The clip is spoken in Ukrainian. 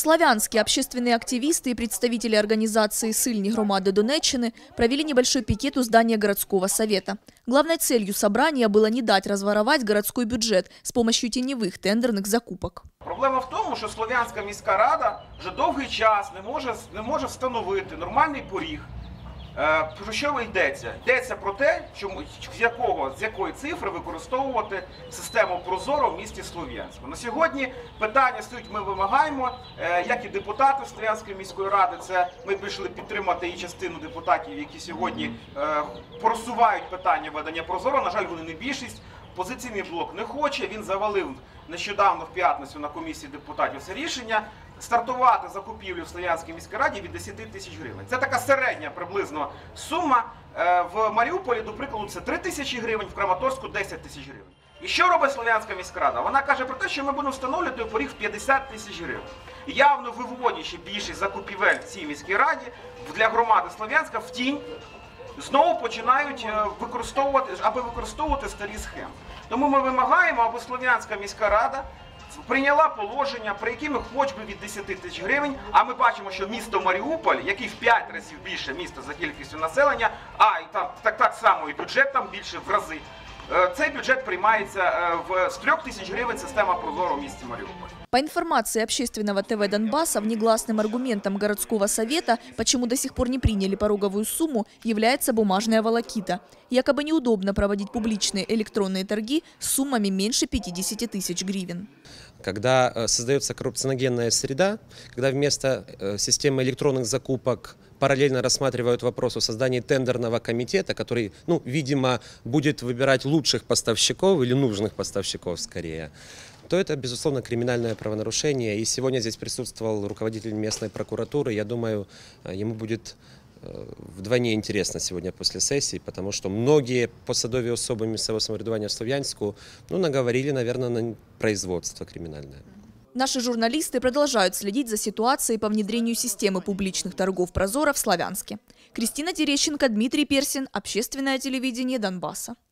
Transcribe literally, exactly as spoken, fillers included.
Славянские общественные активисты и представители организации «Сильні громади Донеччины» провели небольшой пикет у здания городского совета. Главной целью собрания было не дать разворовать городской бюджет с помощью теневых тендерных закупок. Проблема в тому, що Слов'янська міська рада вже довгий час не може, не може встановити нормальний поріг. Про що йдеться? Йдеться про те, що, з, якого, з якої цифри використовувати систему Прозоро в місті Слов'янську. На сьогодні питання стоїть, ми вимагаємо, як і депутати Слов'янської міської ради, це ми пішли підтримати і частину депутатів, які сьогодні просувають питання ведення Прозоро. На жаль, вони не більшість. Опозиційний блок не хоче, він завалив нещодавно в п'ятницю на комісії депутатів це рішення стартувати закупівлю в Слов'янській міській раді від десяти тисяч гривень. Це така середня приблизно сума. В Маріуполі, до прикладу, це три тисячі гривень, в Краматорську десять тисяч гривень. І що робить Слов'янська міська рада? Вона каже про те, що ми будемо встановлювати поріг в п'ятдесят тисяч гривень. Явно виводячи більшість закупівель в цій міській раді для громади Слов'янська в тінь, знову починають використовувати, аби використовувати старі схеми. Тому ми вимагаємо, аби Слов'янська міська рада прийняла положення, при які ми хоч би від десяти тисяч гривень, а ми бачимо, що місто Маріуполь, який в п'ять разів більше місто за кількістю населення, а і там так, так само і бюджет там більше в рази, цей бюджет приймається в, з трьох тисяч гривень система Прозоро в місті Маріуполь. По информации общественного ТВ Донбасса, внегласным аргументом городского совета, почему до сих пор не приняли пороговую сумму, является бумажная волокита. Якобы неудобно проводить публичные электронные торги с суммами меньше пятидесяти тысяч гривен. Когда создается коррупционогенная среда, когда вместо системы электронных закупок параллельно рассматривают вопрос о создании тендерного комитета, который, ну, видимо, будет выбирать лучших поставщиков или нужных поставщиков скорее, то это, безусловно, криминальное правонарушение. И сегодня здесь присутствовал руководитель местной прокуратуры. Я думаю, ему будет вдвойне интересно сегодня после сессии, потому что многие посадові особи місцевого самоврядування в Слов'янську, ну, наговорили, наверное, на производство криминальное. Наши журналисты продолжают следить за ситуацией по внедрению системы публичных торгов Прозоро в Славянске. Кристина Терещенко, Дмитрий Персин, Общественное телевидение Донбасса.